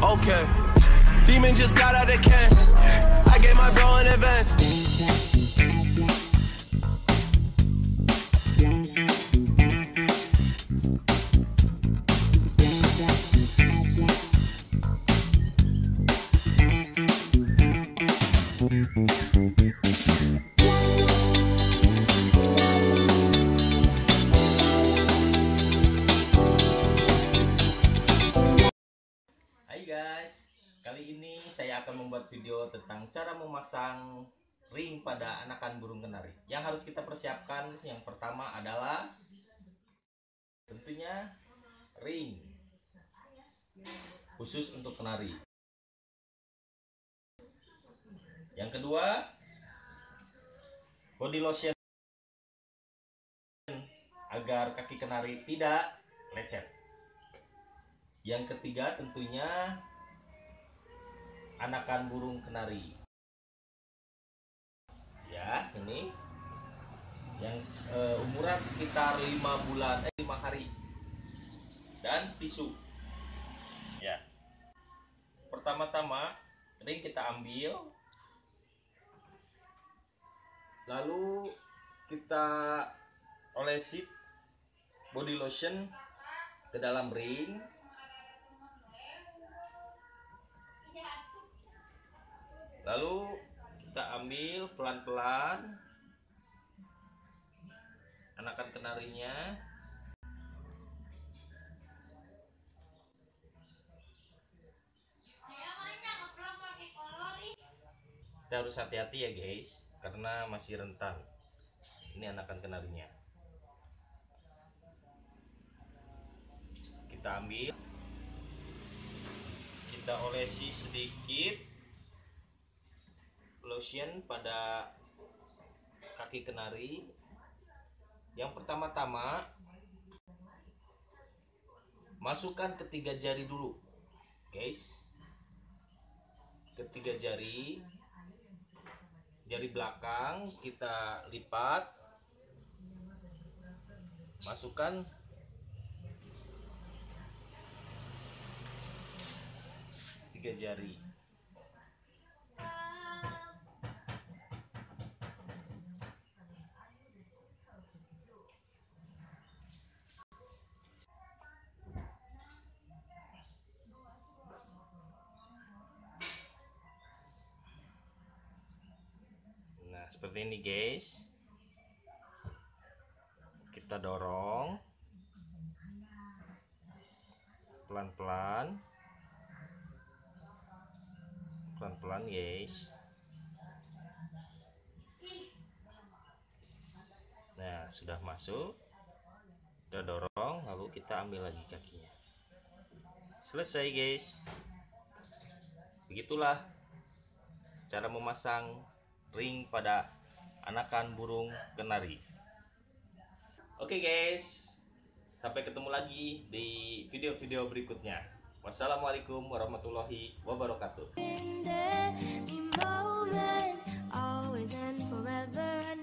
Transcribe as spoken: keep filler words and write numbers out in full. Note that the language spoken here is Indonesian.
Okay. Demon just got out of can. I gave my bro in advance. Hai guys, kali ini saya akan membuat video tentang cara memasang ring pada anakan burung kenari. Yang harus kita persiapkan yang pertama adalah tentunya ring khusus untuk kenari. Yang kedua, body lotion agar kaki kenari tidak lecet. Yang ketiga tentunya anakan burung kenari. Ya, ini yang uh, umuran sekitar lima bulan, eh, lima hari. Dan tisu. Ya. Pertama-tama ring kita ambil. Lalu kita olesi body lotion ke dalam ring. Lalu kita ambil pelan-pelan anakan kenarinya. Kita harus hati-hati ya guys, karena masih rentan. Ini anakan kenarinya. Kita ambil, kita olesi sedikit lotion pada kaki kenari. Yang pertama-tama masukkan ketiga jari dulu guys, ketiga jari, jari belakang kita lipat, masukkan tiga jari. Nah, seperti ini guys. Kita dorong pelan-pelan, pelan-pelan guys. Nah, sudah masuk, kita dorong, lalu kita ambil lagi kakinya. Selesai guys. Begitulah cara memasang ring pada anakan burung kenari. Oke guys, sampai ketemu lagi di video-video berikutnya. Wassalamualaikum warahmatullahi wabarakatuh.